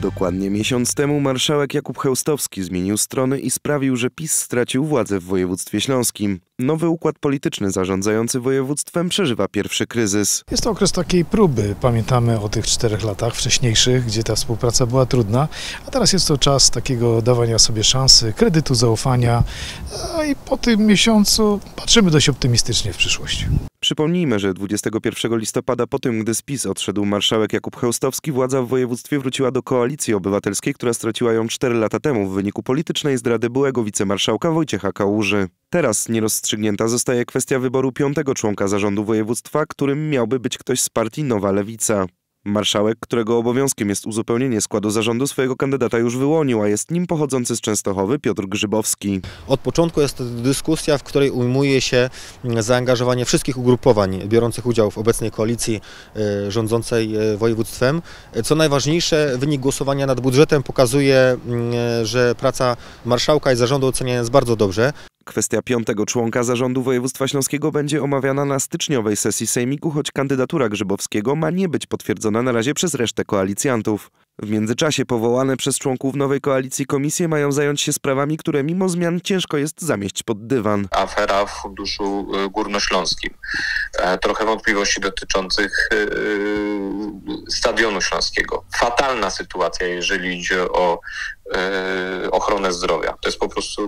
Dokładnie miesiąc temu marszałek Jakub Chełstowski zmienił strony i sprawił, że PiS stracił władzę w województwie śląskim. Nowy układ polityczny zarządzający województwem przeżywa pierwszy kryzys. Jest to okres takiej próby. Pamiętamy o tych 4 latach wcześniejszych, gdzie ta współpraca była trudna, a teraz jest to czas takiego dawania sobie szansy, kredytu zaufania, i po tym miesiącu patrzymy dość optymistycznie w przyszłość. Przypomnijmy, że 21 listopada po tym, gdy z PiS odszedł marszałek Jakub Chełstowski, władza w województwie wróciła do Koalicji Obywatelskiej, która straciła ją 4 lata temu w wyniku politycznej zdrady byłego wicemarszałka Wojciecha Kałuży. Teraz nierozstrzygnięta zostaje kwestia wyboru 5. członka zarządu województwa, którym miałby być ktoś z partii Nowa Lewica. Marszałek, którego obowiązkiem jest uzupełnienie składu zarządu, swojego kandydata już wyłonił, a jest nim pochodzący z Częstochowy Piotr Grzybowski. Od początku jest to dyskusja, w której ujmuje się zaangażowanie wszystkich ugrupowań biorących udział w obecnej koalicji rządzącej województwem. Co najważniejsze, wynik głosowania nad budżetem pokazuje, że praca marszałka i zarządu oceniana jest bardzo dobrze. Kwestia 5. członka zarządu województwa śląskiego będzie omawiana na styczniowej sesji sejmiku, choć kandydatura Grzybowskiego ma nie być potwierdzona na razie przez resztę koalicjantów. W międzyczasie powołane przez członków nowej koalicji komisje mają zająć się sprawami, które mimo zmian ciężko jest zamieść pod dywan. Afera w Funduszu Górnośląskim. Trochę wątpliwości dotyczących Stadionu Śląskiego. Fatalna sytuacja, jeżeli idzie o ochronę zdrowia. To jest po prostu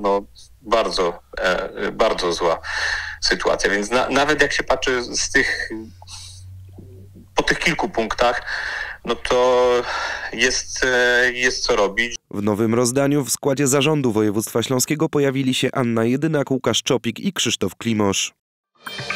bardzo zła sytuacja. Więc nawet jak się patrzy po tych kilku punktach, no to jest co robić. W nowym rozdaniu w składzie zarządu województwa śląskiego pojawili się Anna Jedynak, Łukasz Czopik i Krzysztof Klimosz.